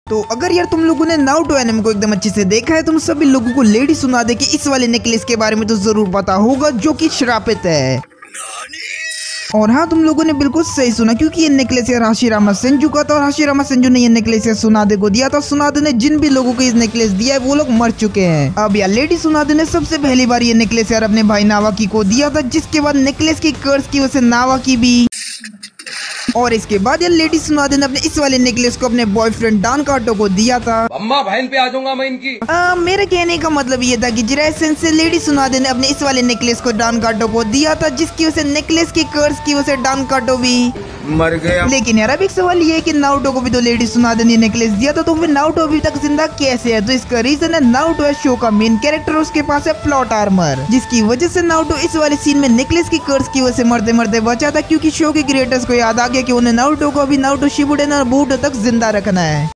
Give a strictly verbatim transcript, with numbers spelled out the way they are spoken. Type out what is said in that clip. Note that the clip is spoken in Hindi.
तो अगर यार तुम लोगों ने नारुतो एनिमे को एकदम अच्छे से देखा है, तुम सभी लोगों को लेडी सुना दे कि इस वाले नेकलेस के बारे में तो जरूर पता होगा, जो कि श्रापित है। और हाँ, तुम लोगों ने बिल्कुल सही सुना, क्योंकि ये नेकलेस यार हाशिरामा सेंजू का था और हाशिरामा सेंजू ने ये नेकलेस यार सुनादे को दिया था। सुनादे ने जिन भी लोगों को इस नेकलेस दिया है वो लोग मर चुके हैं। अब यार लेडी सुनादे ने सबसे पहली बार ये नेकलेस यार अपने भाई नावाकी को दिया था, जिसके बाद नेकलेस की कर्ज की वजह से नावाकी भी, और इसके बाद यार लेडी सुनादे ने अपने इस वाले नेकलेस को अपने बॉयफ्रेंड डान काटो को दिया था। अम्मा बहन पे आ जाऊंगा मैं इनकी। आ, मेरे कहने का मतलब ये था कि जिरायसन से लेडी सुनादे ने अपने इस वाले नेकलेस को डान काटो को दिया था, जिसकी वजह से नेकलेस की कर्ज की वजह से डान काटो भी मर गया। लेकिन यार अब एक सवाल ये है कि नारुतो को भी तो लेडी सुनादे ने नेकलेस दिया था, तो फिर नारुतो अभी तक जिंदा कैसे है? तो इसका रीजन है नारुतो है शो का मेन कैरेक्टर, उसके पास है प्लॉट आर्मर, जिसकी वजह से नारुतो इस वाले सीन में नेकलेस की कर्ज की वजह से मरते मरते बचा था, क्योंकि शो के क्रिएटर्स को याद आ गया कि उन्हें नारुतो को अभी नारुतो शिपुडेन और बोरुतो तक जिंदा रखना है।